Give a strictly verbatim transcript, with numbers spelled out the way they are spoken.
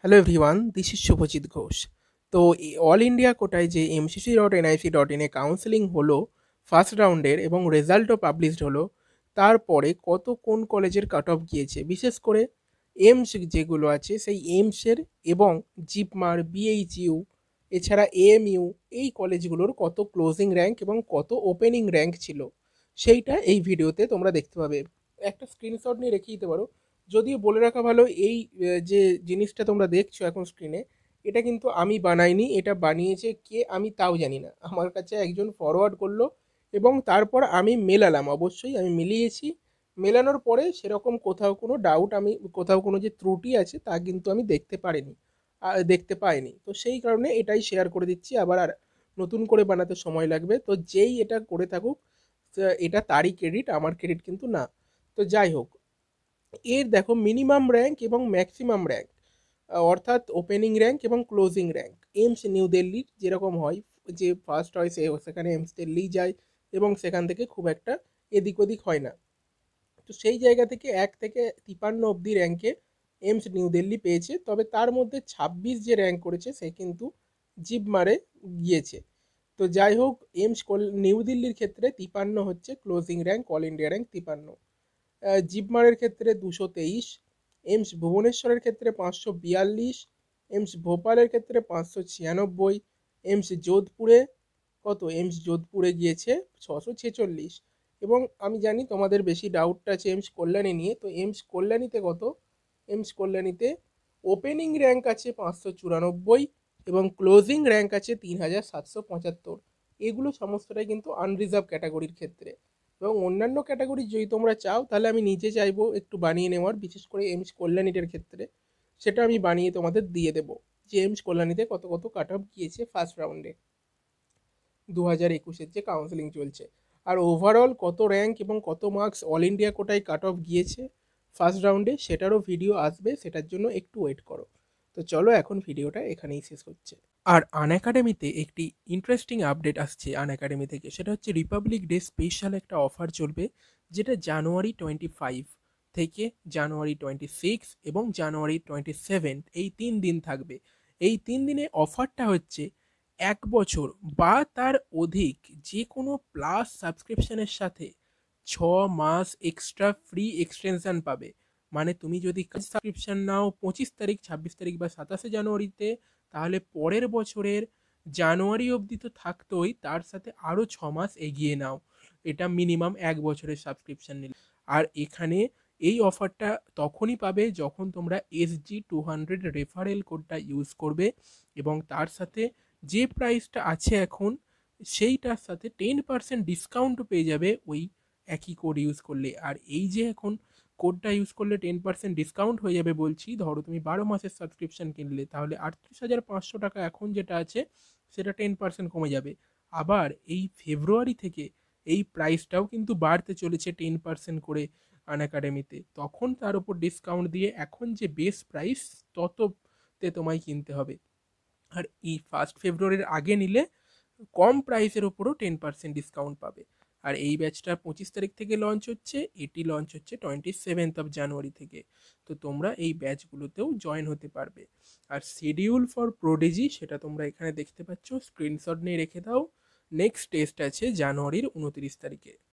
Hello everyone, this is Subhajit Ghosh. তো all India কোটায় যে এমসিসি ডট এনআইসি ডট ইনে কাউন্সেলিং হলো ফার্স্ট রাউন্ডের এবং রেজাল্টও পাবলিশড হলো, তারপরে কত কোন কলেজের কাট অফ গিয়েছে, বিশেষ করে এইমস যেগুলো আছে সেই এইমসের এবং জিপমার, বিএইচইউ, এছাড়া এএমইউ, এই কলেজগুলোর কত ক্লোজিং র্যাঙ্ক এবং কত ওপেনিং র্যাঙ্ক ছিল, সেইটা এই ভিডিওতে তোমরা দেখতে পাবে। একটা স্ক্রিনশট নিয়ে রেখে দিতে পারো। যদিও বলে রাখা ভালো, এই আহ, যে জিনিসটা তোমরা দেখছো এখন স্ক্রিনে, এটা কিন্তু আমি বানাইনি। এটা বানিয়েছে কে আমি তাও জানি না, আমার কাছে একজন ফরওয়ার্ড করলো এবং তারপর আমি মেলালাম। অবশ্যই আমি মিলিয়েছি। মেলানোর পরে সেরকম কোথাও কোনো ডাউট, আমি কোথাও কোনো যে ত্রুটি আছে তা কিন্তু আমি দেখতে পারিনি, আহ, দেখতে পাইনি। তো সেই কারণে এটাই শেয়ার করে দিচ্ছি। আবার আর নতুন করে বানাতে সময় লাগবে। তো যেই এটা করে থাকুক, তা- এটা তারই ক্রেডিট, আমার ক্রেডিট কিন্তু না। তো যাই হোক, এর দেখো মিনিমাম র্যাঙ্ক এবং ম্যাক্সিমাম র্যাঙ্ক, অর্থাৎ ওপেনিং র্যাঙ্ক এবং ক্লোজিং র্যাঙ্ক এইমস নিউ দিল্লির যেরকম হয়, যে ফার্স্ট হয় সে সেখানে এইমস দিল্লি যায় এবং সেখান থেকে খুব একটা এদিক ওদিক হয় না। তো সেই জায়গা থেকে এক থেকে তিপান্ন অবধি র্যাঙ্কে এইমস নিউ দিল্লি পেয়েছে। তবে তার মধ্যে ছাব্বিশ যে র্যাঙ্ক করেছে সে কিন্তু জিপমারে গিয়েছে। তো যাই হোক, এইমস নিউ দিল্লির ক্ষেত্রে তিপান্ন হচ্ছে closing rank, all India rank তিপান্ন। জিপমারের ক্ষেত্রে দুশো তেইশ, এইমস ভুবনেশ্বরের ক্ষেত্রে পাঁচশো বিয়াল্লিশ, এইমস ভোপালের ক্ষেত্রে পাঁচশো ছিয়ানব্বই, এইমস যোধপুরে কত, এইমস যোধপুরে গিয়েছে ছশো ছেচল্লিশ। এবং আমি জানি তোমাদের বেশি ডাউটটা আছে এইমস কল্যাণী নিয়ে। তো এইমস কল্যাণীতে কত, এইমস কল্যাণীতে ওপেনিং র্যাঙ্ক আছে পাঁচশো চুরানব্বই এবং ক্লোজিং র্যাঙ্ক আছে তিন হাজার সাতশো পঁচাত্তর। এগুলো সমস্তটাই কিন্তু আনরিজার্ভ ক্যাটাগরির ক্ষেত্রে। এবং অন্যান্য ক্যাটাগরি যদি তোমরা চাও তাহলে আমি নিজে চাইবো একটু বানিয়ে নেওয়ার, বিশেষ করে এইমস কল্যাণীটার ক্ষেত্রে সেটা আমি বানিয়ে তোমাদের দিয়ে দেবো, যে এইমস কল্যাণীতে কত কত কাট অফ গিয়েছে ফার্স্ট রাউন্ডে দু হাজার একুশের যে কাউন্সেলিং চলছে, আর ওভারঅল কত র্যাঙ্ক এবং কত মার্কস অল ইন্ডিয়া কোটায় কাট অফ গিয়েছে ফার্স্ট রাউন্ডে, সেটারও ভিডিও আসবে, সেটার জন্য একটু ওয়েট করো। তো চলো এখন ভিডিওটা এখানেই শেষ হচ্ছে। আর আনএকাডেমিতে একটি ইন্টারেস্টিং আপডেট আসছে আনএকাডেমি থেকে, সেটা হচ্ছে রিপাবলিক ডে স্পেশাল একটা অফার চলবে, যেটা জানুয়ারি টোয়েন্টি ফাইভ থেকে জানুয়ারি টোয়েন্টি সিক্স এবং জানুয়ারি টোয়েন্টি সেভেন, এই তিন দিন থাকবে। এই তিন দিনে অফারটা হচ্ছে এক বছর বা তার অধিক যে কোনো প্লাস সাবস্ক্রিপশনের সাথে ছ মাস এক্সট্রা ফ্রি এক্সটেনশন পাবে। মানে তুমি যদি সাবস্ক্রিপশন নাও পঁচিশ তারিখ, ছাব্বিশ তারিখ বা সাতাশে জানুয়ারিতে, তাহলে পরের বছরের জানুয়ারি অবধি তো থাকতোই, তার সাথে আরও ছ মাস এগিয়ে নাও। এটা মিনিমাম এক বছরের সাবস্ক্রিপশন নিলে। আর এখানে এই অফারটা তখনই পাবে যখন তোমরা S G two hundred referral কোডটা ইউজ করবে এবং তার সাথে যে প্রাইসটা আছে এখন সেইটার সাথে টেন পার্সেন্ট ডিসকাউন্টও পেয়ে যাবে ওই একই কোড ইউজ করলে। আর এই যে এখন কোডটা ইউজ করলে টেন পার্সেন্ট ডিসকাউন্ট হয়ে যাবে বলছি, ধরো তুমি বারো মাসের সাবস্ক্রিপশন কিনলে, তাহলে আটত্রিশ হাজার পাঁচশো টাকা এখন যেটা আছে সেটা টেন পার্সেন্ট কমে যাবে। আবার এই ফেব্রুয়ারি থেকে এই প্রাইসটাও কিন্তু বাড়তে চলেছে টেন পার্সেন্ট করে আনএকাডেমিতে, তখন তার উপর ডিসকাউন্ট দিয়ে এখন যে বেস প্রাইস তততে তোমায় কিনতে হবে। আর এই ফার্স্ট ফেব্রুয়ারির আগে নিলে কম প্রাইসের ওপরও টেন পার্সেন্ট ডিসকাউন্ট পাবে। আর এই ব্যাচটা পঁচিশ তারিখ থেকে লঞ্চ হচ্ছে, এটি লঞ্চ হচ্ছে টোয়েন্টি সেভেন্থ অফ জানুয়ারি থেকে। তো তোমরা এই ব্যাচগুলোতেও জয়েন হতে পারবে। আর শিডিউল ফর প্রোডিজি সেটা তোমরা এখানে দেখতে পাচ্ছ, স্ক্রিনশট নিয়ে রেখে দাও। নেক্সট টেস্ট আছে জানুয়ারির উনত্রিশ তারিখে।